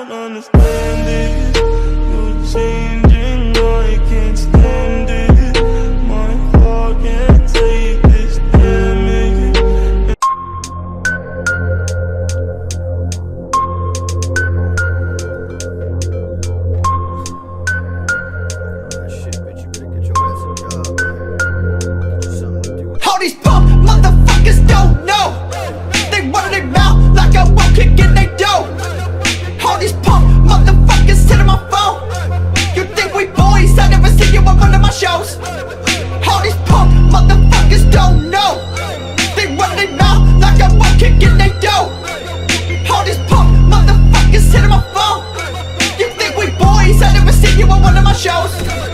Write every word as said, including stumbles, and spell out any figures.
don't understand it. You're changing, I can't stand it. My heart can't take this damage. Shit, bitch, you better get your ass a job, man. Get you something to do. All these punk motherfuckers don't know. They run their mouth like a won't kick in they dough. All these punk motherfuckers hitting my phone. You think we boys? I never seen you at one of my shows. All these punk motherfuckers don't know. They run their mouth like a won't kick in they dough. All these punk motherfuckers hitting my phone. You think we boys? I never seen you at one of my shows.